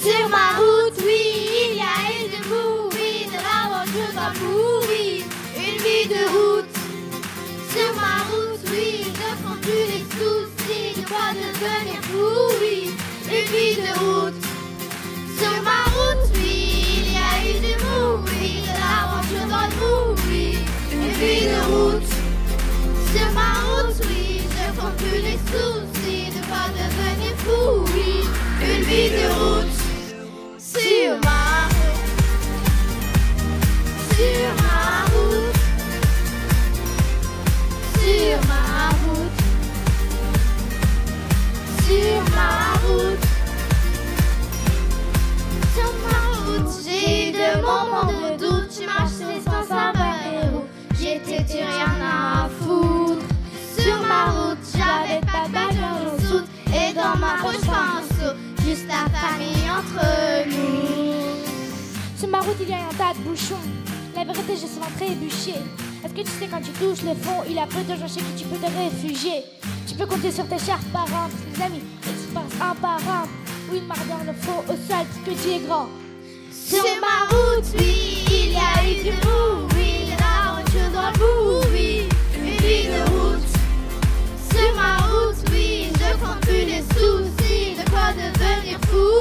Sur ma route, oui, il y a eu des bouts, oui, de l'aventure d'amour, oui, une vie de route. Sur ma route, oui, je prends plus les soucis de quoi devenir fou, oui, une vie de route. Sur ma route, oui, il y a eu des bouts, oui, de l'aventure d'amour, oui, une vie de route. Sur ma route, oui, je prends plus les soucis de quoi devenir fou, oui, une vie de route. Sur ma route, sur ma route, sur ma route, sur ma route, sur ma route. J'ai eu de moments de doute, j'ai marché sans savoir où. J'étais du rien à foutre. Sur ma route, j'avais pas de bagage en soute et dans ma poche pas un sou. Juste la famille entre nous. Sur ma route, il y a un tas de bouchons. La vérité, je souvent trébuché. Est-ce que tu sais quand tu touches le fond, il a peu de gens chez qui tu peux te réfugier. Tu peux compter sur tes chers parents, parce que les amis, ils se passent un par un. Ou une marre dans le faux au sol, petit et grand. Sur ma route, oui, il y a eu du bout, oui, de l'aventure dans le bout, oui, une vie de route. Sur ma route, oui, je prends plus les soucis de quoi devenir fou.